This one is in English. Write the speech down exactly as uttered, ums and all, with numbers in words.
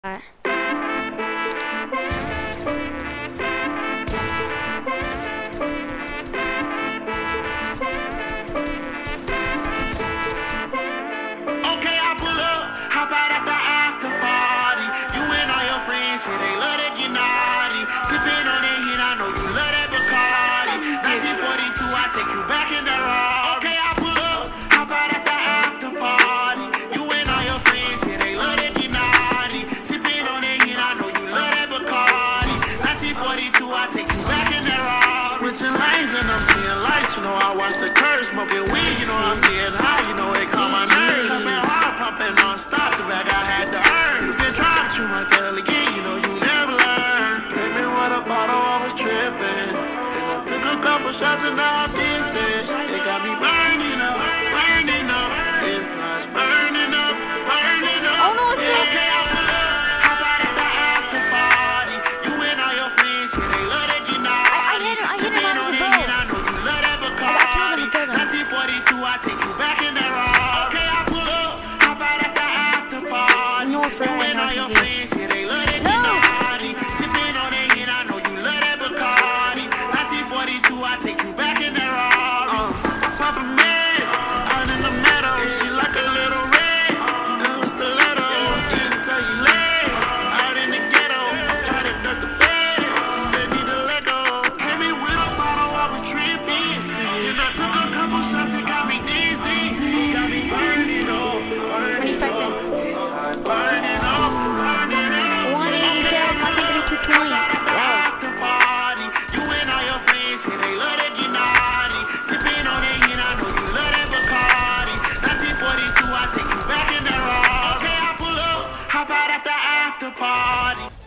Alright. Okay, I pull up, hop out at the after party. You and all your friends say they love to get naughty. Sipping on that hit, I know you love that Bacardi. nineteen forty-two, I take you back in the Rari. Okay, I pull up, hop out at the after party. You and all your friends say they love to get naughty. Sipping on that hit, I know you love that Bacardi. nineteen forty-two, I take you back in the Rari. Switching lanes and I'm seeing lights, you know I watch the curves, smoking weed, you know I'm getting high, you know it calm my nerves. Pumping hard, pumping non-stop, the bag I had to earn. You can try, but you might fail again, you know you never learn. Hit me with a bottle, I was tripping. Then I took a couple shots and now I'm dancing. It got me burning up, burning up. Inside's burning up, burning up. Oh no, it's Yeah, not. okay, I pull up, hop out at the after party. You and all your friends say they love to get naughty. I hit him, I hit him Sipping out of on the that boat. hit, I know you love that I killed him, Bacardi. I killed him. nineteen forty-two, I take you back in that Rari. Okay, I pull up, hop out at the after party. No, You friend, and all not your you. friends say they love that No. naughty. Sipping on that hit, I know you love that Bacardi. nineteen forty-two, I take you back in that Rari. Uh, Papa Miss, out in the meadow, she like a little red. And a stiletto, didn't tell you late. Out in the ghetto, try to duck the feds, they need to let go. Came in with a bottle, I was tripping. And I took a couple shots, it got me dizzy. It got me burning up, burning twenty-five up. then. Inside burning up, burning up. one eighty-seven, I think it's two twenty. Wow. After party, you and all your friends say they love to get naughty. Sipping on that hit, I know you love that Bacardi. nineteen forty-two, I take you back in that Rari. Okay, I pull up, hop out at the after party.